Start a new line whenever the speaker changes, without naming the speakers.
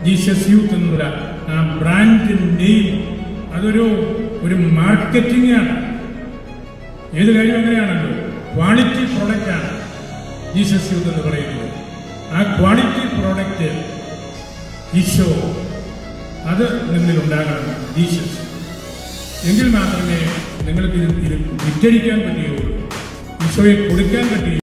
Jesus youth എന്നുള്ള ആ brand name അതൊരു മാർക്കറ്റിംഗ് ആണ്. ഏത് കാര്യം അങ്ങനെയാണല്ലോ, ക്വാളിറ്റി പ്രോഡക്റ്റ് ആണ് ജീസസ് യൂത്ത് എന്ന് പറയുന്നത്. ആ ക്വാളിറ്റി പ്രോഡക്റ്റ് ഈശോ അത് നിങ്ങളിലുണ്ടാകണം. ജീസസ് എങ്കിൽ മാത്രമേ നിങ്ങൾക്ക് ഇത് വിറ്റഴിക്കാൻ പറ്റുകയുള്ളൂ, ഈശോയെ കൊടുക്കാൻ പറ്റുകയുള്ളൂ.